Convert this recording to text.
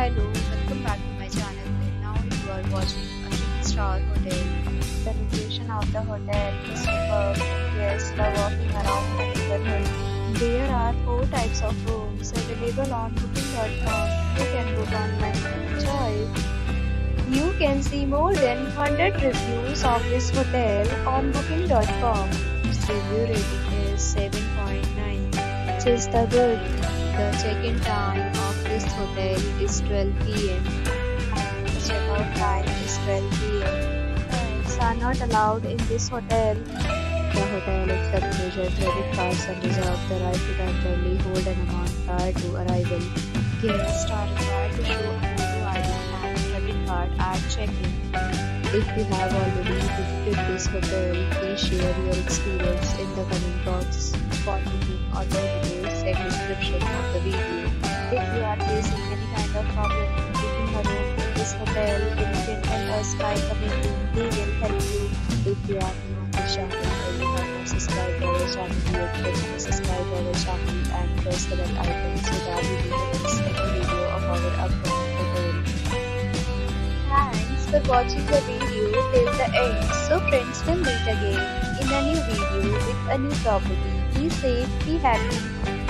Hello, welcome back to my channel. And now you are watching a 3-star hotel. The location of the hotel is superb. Guests love walking around the neighborhood. There are 4 types of rooms available on booking.com. You can book online and enjoy. You can see more than 100 reviews of this hotel on booking.com. Its review rating is 7.9, which is the good. The check-in time of this hotel is 12 p.m. The check-out time is 12 p.m. Pets are not allowed in this hotel. The hotel accepts major credit cards and reserves the right to temporarily hold an amount prior to arrival. Guests are required to show a photo ID and credit card at check-in. If you have already visited this hotel, please share your experience in the comment box. For booking or details, check description of the video. If you are facing any kind of problem in booking a room in this hotel, then you can tell us by commenting. We will help you. If you are new on this channel or you have not subscribed to our channel yet, then subscribe to our channel and press the bell icon so that you do not miss any video of our upcoming hotel. Thanks for watching the video till the end. So friends, will meet again in a new video with a new property. Be safe, be happy.